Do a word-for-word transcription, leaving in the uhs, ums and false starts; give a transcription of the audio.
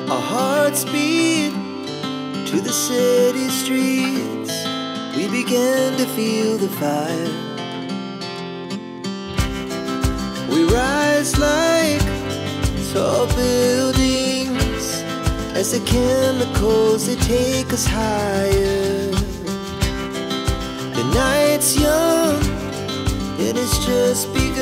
Our hearts beat to the city streets. We began to feel the fire. We rise like tall buildings as the chemicals, they take us higher. The night's young and it's just begun.